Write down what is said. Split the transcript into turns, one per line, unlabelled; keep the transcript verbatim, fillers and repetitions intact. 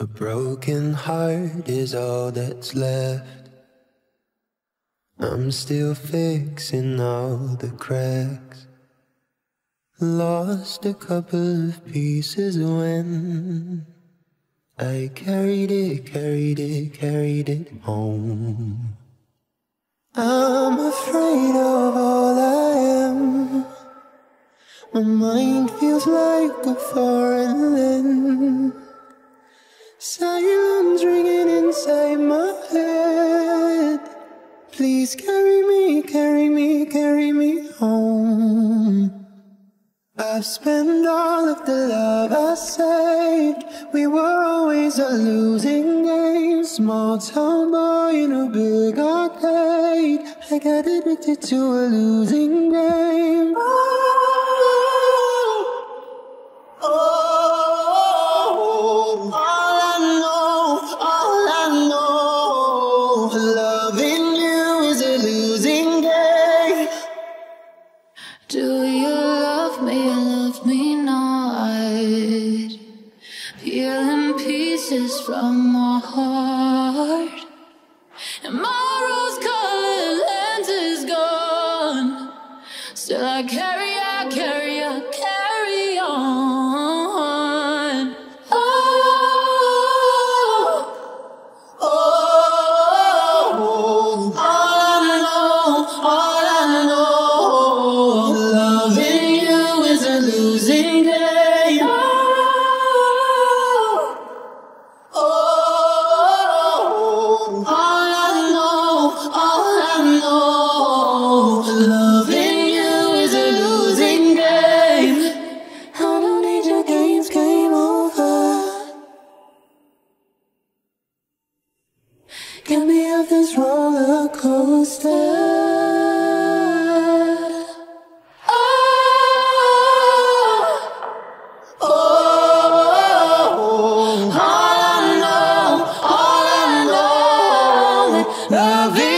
A broken heart is all that's left. I'm still fixing all the cracks. Lost a couple of pieces when I carried it, carried it, carried it home. I'm afraid of all I am. My mind feels like a foreign land. Silence ringing inside my head. Please carry me, carry me, carry me home. I've spent all of the love I saved. We were always a losing game. Small town boy in a big arcade. I got addicted to a losing game. Oh, oh, oh. All I know, all I know, loving you is a losing game.
Do you love me, love me not? Peeling pieces from my heart, and my rose-colored lens is gone. Still I carry, I carry, I carry on. Oh, oh, oh. All I know, all I know, loving you is a losing game. Oh, oh, all I know, all I know, loving you is a losing game. I don't need your games, game over. Get me off this roller coaster. Oh, oh, all I know, all I know, loving